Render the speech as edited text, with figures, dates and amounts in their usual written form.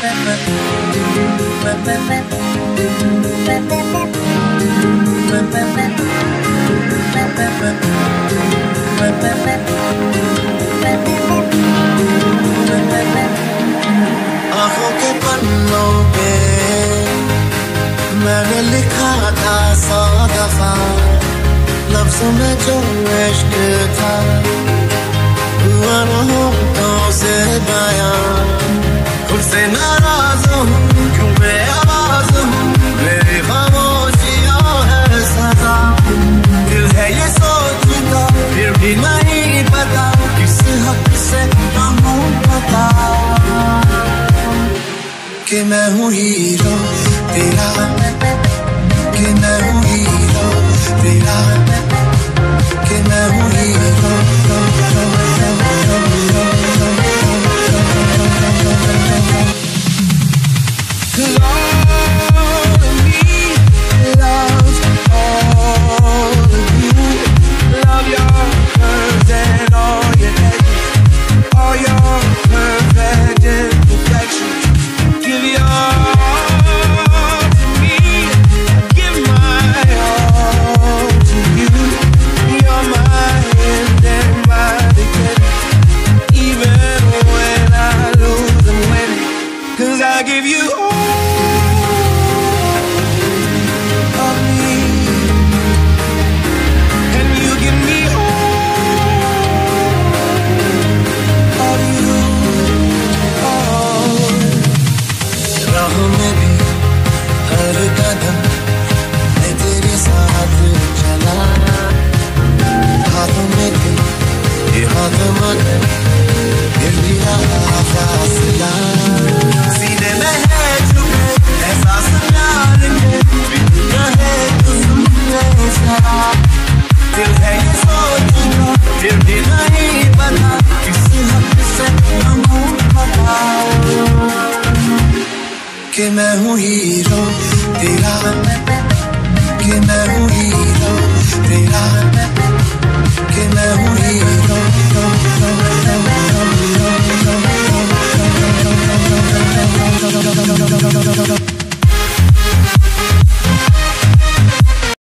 आँखों के पन्नों पे मैंने लिखा था 100 दफा, लफ्ज़ों में जो इश्क था हुआ न होठों से बयां। खुद से नाराज हूँ क्यों बेआवाज़ हूँ, मेरी खामोशियाँ है सजा। दिल है ये सोचता फिर भी नहीं पता, किस हक से कहूँ पता कि मैं हूँ हीरो तेरा, कि मैं हूँ हीरो तेरा, कि मैं हूँ hero. All of me loves all of you. Love your curves and all your edges, all your perfect imperfections. Give your all to me, give my all to you. You're my end and my beginning, even when I lose and win. 'Cause I give you all of me, and you give me all of you. राहों में भी हर कदम मैं तेरे साथ चला, हाथों में थे ये हाथ मगर फिर भी रहा फासला। सीने में है छुपे एहसास प्यार के, बिना है तो सुन ले जरा। दिल है ये सोचता फिर भी नहीं पता, किस हक से कहूँ पता कि मैं हूँ हीरो तेरा, कि मैं हूँ हीरो तेरा, कि मैं हूँ हीरो।